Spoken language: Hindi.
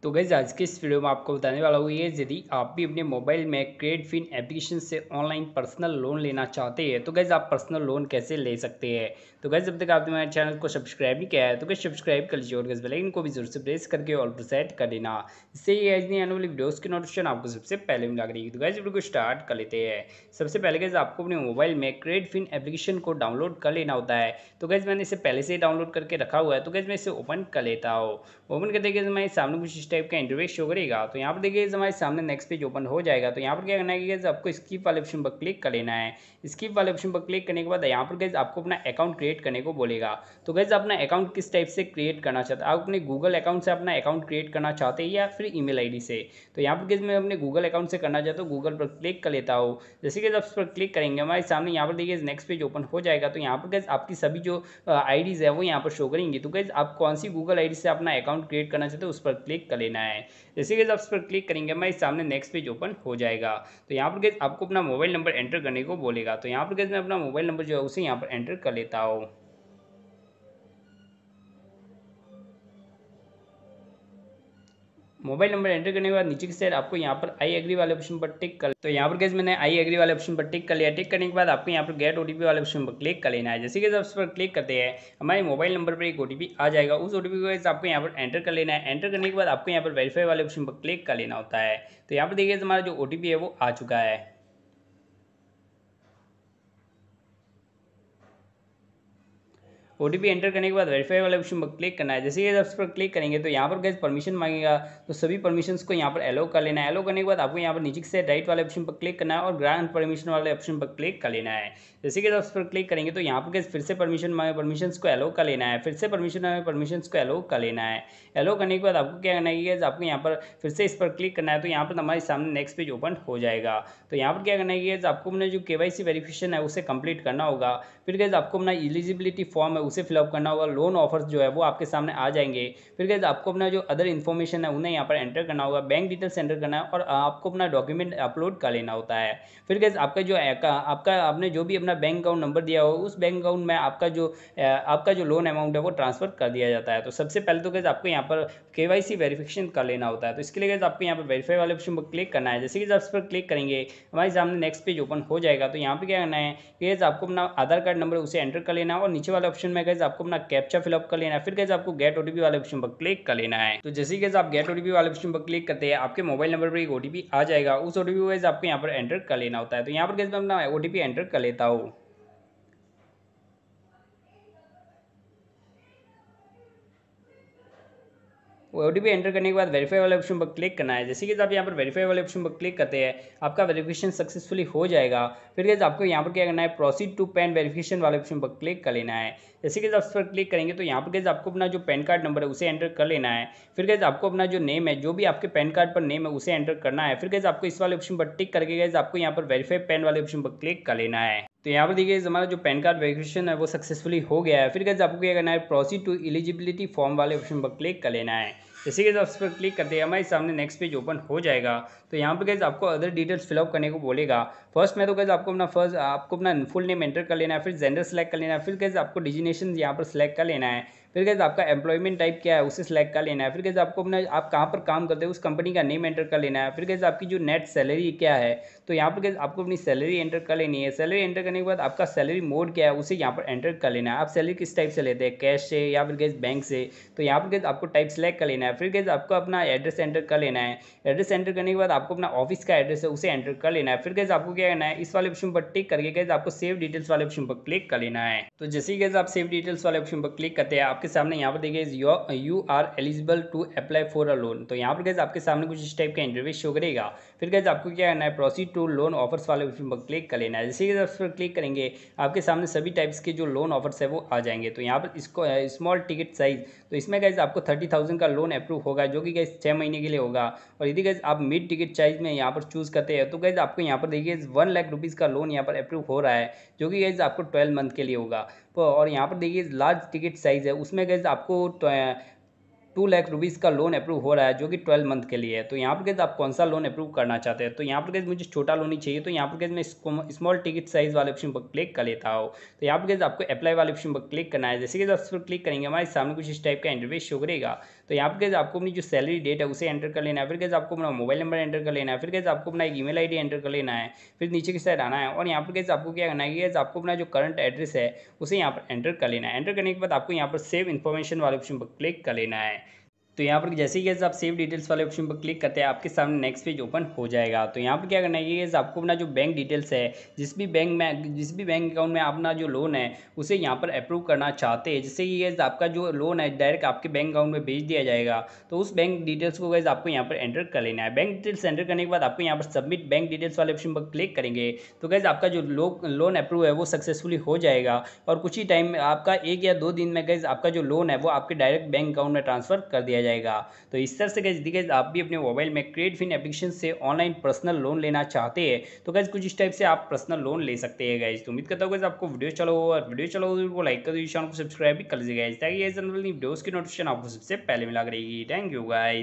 तो गाइस आज के इस वीडियो में आपको बताने वाला हूँ ये यदि आप भी अपने मोबाइल में क्रेडफिन एप्लीकेशन से ऑनलाइन पर्सनल लोन लेना चाहते हैं तो गाइस आप पर्सनल लोन कैसे ले सकते हैं। तो गाइस जब तक आपने हमारे चैनल को सब्सक्राइब नहीं किया है तो गाइस सब्सक्राइब कर लीजिए और गाइस बेल आइकन को भी जरूर से प्रेस करके ऑल पर सेट कर देना। इससे ये आज नहीं आने वाली वीडियोस की नोटिफिकेशन आपको सबसे पहले मिला करेगी। तो गाइस वीडियो को स्टार्ट कर लेते हैं। सबसे पहले गाइस आपको अपने मोबाइल में क्रेडफिन एप्लीकेशन को डाउनलोड कर लेना होता है। तो गाइस मैंने इसे पहले से ही डाउनलोड करके रखा हुआ है। तो गाइस मैं इसे ओपन कर लेता हूँ। ओपन करते के हमारे सामने कुछ इस टाइप का इंटरफेस शो करेगा। तो यहाँ पर देखिए हमारे सामने नेक्स्ट पेज ओपन हो जाएगा। तो यहाँ पर क्या करना है कि आपको स्किप वाले ऑप्शन पर क्लिक कर लेना है। स्किप वाले ऑप्शन पर क्लिक करने के बाद यहाँ पर गैस आपको अपना अकाउंट क्रिएट करने को बोलेगा। तो गैस अपना अकाउंट किस टाइप से क्रिएट करना चाहते हैं, आप अपने गूगल अकाउंट से अपना अकाउंट क्रिएट करना चाहते हैं या फिर ईमेल आईडी से। तो यहाँ पर गैस मैं अपने गूगल अकाउंट से करना चाहता हूँ, गूगल पर क्लिक कर लेता हूँ। जैसे कि आप उस पर क्लिक करेंगे हमारे सामने यहाँ पर देखिए नेक्स्ट पेज ओपन हो जाएगा। तो यहाँ पर गैस आपकी सभी जो आईडीज़ है वो यहाँ पर शो करेंगी। तो गैस आप कौन सी गूगल आईडी से अपना अकाउंट क्रिएट करना चाहते हो उस पर क्लिक कर लेना है। जैसे कि आप उस पर क्लिक करेंगे हमारे सामने नेक्स्ट पेज ओपन हो जाएगा। तो यहाँ पर गैस आपको अपना मोबाइल नंबर एंटर करने को बोलेगा। तो यहाँ पर गैस मैं अपना मोबाइल नंबर जो है उसे यहाँ पर एंटर कर लेता हूँ। मोबाइल नंबर एंटर करने के बाद नीचे की साइड आपको यहाँ पर आई एग्री वाले ऑप्शन पर टिक कर, तो यहाँ पर गैस मैंने आई एग्री वाले ऑप्शन पर टिक कर लिया। टिक करने के बाद आपको यहाँ पर गेट ओटीपी वाले ऑप्शन पर क्लिक कर लेना है। जैसे कि जब उस पर क्लिक करते हैं हमारे मोबाइल नंबर पर एक ओटीपी आ जाएगा। उस ओटीपी को गैस आपको यहाँ पर एंटर कर लेना है। एंटर करने के बाद आपको यहाँ पर वेरीफाई वाले ऑप्शन पर क्लिक कर लेना होता है। तो यहाँ पर देखिए हमारा जो ओटीपी है वो आ चुका है। ओटीपी एंटर करने के बाद वेरीफाई वाले ऑप्शन पर क्लिक करना है। जैसे ही आप उस पर क्लिक करेंगे तो यहाँ पर गैस परमिशन मांगेगा। तो सभी परमिशंस को यहाँ पर एलो कर लेना है। एलो करने के बाद आपको यहाँ पर नीचे से राइट वाले ऑप्शन पर क्लिक करना है और ग्रांट परमिशन वाले ऑप्शन पर क्लिक कर लेना है। जैसे कि आप उस पर क्लिक करेंगे तो यहाँ पर गैस फिर से परमिशन मांगे, परमिशंस को एलो कर लेना है। फिर से परमिशन मांगे, परमिशंस को एलो कर लेना है। एलो करने के बाद आपको क्या करना है कि आपको यहाँ पर फिर से इस पर क्लिक करना है। तो यहाँ पर हमारे सामने नेक्स्ट पेज ओपन हो जाएगा। तो यहाँ पर क्या करना है कि आपको अपना जो केवाईसी वेरिफिकेशन है उसे कंप्लीट करना होगा। फिर गैस आपको अपना एलिजिबिलिटी फॉर्म है उसे फिलअप करना होगा। लोन ऑफर्स जो है वो आपके सामने आ जाएंगे। फिर गैस आपको अपना जो अदर इन्फॉर्मेशन है उन्हें यहाँ पर एंटर करना होगा। बैंक डिटेल्स एंटर करना है और आपको अपना डॉक्यूमेंट अपलोड कर लेना होता है। फिर गैस आपका जो आपका आपने जो भी अपना बैंक अकाउंट नंबर दिया हो उस बैंक अकाउंट में आपका जो लोन अमाउंट है वो ट्रांसफर कर दिया जाता है। तो सबसे पहले तो गैस आपको यहाँ पर केवाईसी वेरिफिकेशन कर लेना होता है। तो इसके लिए गैस आपको यहाँ पर वेरीफाई वाले ऑप्शन पर क्लिक करना है। जैसे कि आप इस पर क्लिक करेंगे हमारे सामने नेक्स्ट पेज ओपन हो जाएगा। तो यहाँ पर क्या करना है कि आपको अपना आधार कार्ड नंबर उसे एंटर कर लेना है और नीचे वाले ऑप्शन में गैस आपको अपना कैप्चा फिलअप कर लेना है। फिर गैस आपको गेट ओटीपी वाले ऑप्शन पर क्लिक कर लेना है। तो जैसे कि आप गेट ओटीपी वाले ऑप्शन पर क्लिक करते हैं आपके मोबाइल नंबर पर एक ओटीपी आ जाएगा। उस ओटीपी को गैस आपको यहाँ पर एंटर कर लेना होता है। तो यहाँ पर गैस मैं अपना ओटीपी एंटर कर लेता हूँ। ओटीपी एंटर करने के बाद वेरीफाई वाले ऑप्शन पर क्लिक करना है। जैसे कि आप यहाँ पर वेरीफाई वाले ऑप्शन पर क्लिक करते हैं आपका वेरिफिकेशन सक्सेसफुली हो जाएगा। फिर गैस आपको यहाँ पर क्या करना है प्रोसीड टू पैन वेरिफिकेशन वाले ऑप्शन पर क्लिक कर लेना है। जैसे कि आप उस पर क्लिक करेंगे तो यहाँ पर गैस आपको अपना जो पैन कार्ड नंबर है उसे एंटर कर लेना है। फिर गैस आपको अपना जो नेम है जो भी आपके पैन कार्ड पर नेम है उसे एंटर करना है। फिर गैस आपको इस वाले ऑप्शन पर टिक करके गैस आपको यहाँ पर वेरीफाई पैन वाले ऑप्शन पर क्लिक कर लेना है। तो यहाँ पर देखिए हमारा जो पैन कार्ड वेरिफिकेशन है वो सक्सेसफुली हो गया है। फिर गैस आपको क्या करना है प्रोसीड टू एलिजिबिलिटी फॉर्म वाले ऑप्शन पर क्लिक कर लेना है। जैसे कि आप उस पर क्लिक करते हैं हमारे सामने नेक्स्ट पेज ओपन हो जाएगा। तो यहाँ पर गैस आपको अदर डिटेल्स फिलअप करने को बोलेगा। फर्स्ट में तो गैस आपको अपना फुल नेम एंटर कर लेना है। फिर जेंडर सेलेक्ट कर लेना है। फिर गैस आपको डिजिनेशन यहाँ पर सेलेक्ट कर लेना है। फिर गैस आपका एम्प्लॉयमेंट टाइप क्या है उसे सेलेक्ट कर लेना है। फिर गैस आपको अपना आप कहाँ पर काम करते हैं उस कंपनी का नेम एंटर कर लेना है। फिर गैस आपकी जो नेट सैलरी क्या है तो यहाँ पर गैस आपको अपनी सैलरी एंटर कर लेनी है। सैलरी एंटर करने के बाद आपका सैलरी मोड क्या है उसे यहाँ पर एंटर कर लेना है। आप सैलरी किस टाइप से लेते हैं, कैश से या फिर गैस बैंक से। तो यहाँ पर गैस आपको टाइप सेलेक्ट कर लेना है। फिर गैस आपको अपना एड्रेस एंटर कर लेना है। एड्रेस एंटर करने के बाद आपको अपना ऑफिस का एड्रेस है उसे एंटर कर लेना है। फिर गैस आपको क्या करना है इस वाले ऑप्शन पर टिक करके गैस आपको सेव डिटेल्स वाले ऑप्शन पर क्लिक कर लेना है। तो जैसे ही गैस आप सेव डिटेल्स वाले ऑप्शन पर क्लिक करते हैं आपके सामने यहाँ पर देखिए you are eligible to apply for a loan. तो यहाँ पर गैस आपके सामने कुछ इस टाइप का इंटरव्यू शो करेगा। फिर गैस आपको क्या करना है प्रोसीड टू लोन ऑफर्स वाले ऑप्शन पर क्लिक कर लेना है। जैसे कि उस पर क्लिक करेंगे आपके सामने सभी टाइप्स के जो लोन ऑफर्स है वो आ जाएंगे। तो यहाँ पर इसको स्मॉल टिकट साइज, तो इसमें गैस आपको 30,000 का लोन अप्रूव होगा जो कि गैस 6 महीने के लिए होगा। और यदि गैस आप मिड टिकट साइज में यहाँ पर चूज़ करते हैं तो गैस आपको यहाँ पर देखिए 1 लाख रुपीज़ का लोन यहाँ पर अप्रूव हो रहा है जो कि गैस आपको 12 मंथ के लिए होगा। तो और यहाँ पर देखिए लार्ज टिकट साइज़ है उसमें गैस आपको 2 लाख रुपीज़ का लोन अप्रूव हो रहा है जो कि 12 मंथ के लिए है। तो यहाँ पर गैस आप कौन सा लोन अप्रूव करना चाहते हैं। तो यहाँ पर गैस मुझे छोटा लोन ही चाहिए। तो यहाँ पर गैस मैं स्मॉल टिकट साइज़ वाले ऑप्शन पर क्लिक कर लेता हूँ। तो यहाँ पर गैस आपको अप्लाई वाले ऑप्शन पर क्लिक करना है। जैसे कि आप उस पर क्लिक करेंगे हमारे सामने कुछ इस टाइप का इंटरफेस शो करेगा। तो यहाँ पर गैस आपको अपनी जो सैलरी डेट है उसे एंटर कर लेना है। फिर गैस आपको अपना मोबाइल नंबर एंटर कर लेना है। फिर गैस आपको अपना एक ईमेल आईडी एंटर कर लेना है। फिर नीचे की साइड आना है और यहाँ पर गैस आपको क्या करना है कि गैस आपको अपना जो करंट एड्रेस है उसे यहाँ पर एंटर कर लेना है। एंटर करने के बाद आपको यहाँ पर सेव इन्फॉर्मेशन वाले ऑप्शन पर क्लिक कर लेना है। तो यहाँ पर जैसे ही गैस आप सेव डिटेल्स वाले ऑप्शन पर क्लिक करते हैं आपके सामने नेक्स्ट पेज ओपन हो जाएगा। तो यहाँ पर क्या करना है कि गैस आपको अपना जो बैंक डिटेल्स है जिस भी बैंक अकाउंट में अपना जो लोन है उसे यहाँ पर अप्रूव करना चाहते हैं, जिससे कि गैस आपका जो लोन है डायरेक्ट आपके बैंक अकाउंट में भेज दिया जाएगा। तो उस बैंक डिटेल्स को गैस आपको यहाँ पर एंटर कर लेना है। बैंक डिटेल्स एंटर करने के बाद आपको यहाँ पर सबमिट बैंक डिटेल्स वाले ऑप्शन पर क्लिक करेंगे तो गैस आपका जो लोन अप्रूव है वो सक्सेसफुली हो जाएगा और कुछ ही टाइम में आपका 1 या 2 दिन में गैस आपका जो लोन है वो आपके डायरेक्ट बैंक अकाउंट में ट्रांसफर कर दिया जाएगा। तो इस तरह से गैस आप भी अपने मोबाइल में क्रेडिटफिन एप्लीकेशन से ऑनलाइन पर्सनल लोन लेना चाहते हैं तो गैस कुछ इस टाइप से आप पर्सनल लोन ले सकते हैं गैस। तो उम्मीद करता हूँ गैस आपको वीडियो चलो और वीडियो चलो तो लाइक कर दीजिए, चैनल को सब्सक्राइब भी कर लीजिए गैस, ताकि गैस वीडियोस की नोटिफिकेशन आपको सबसे पहले मिला करेगी। Thank you guys.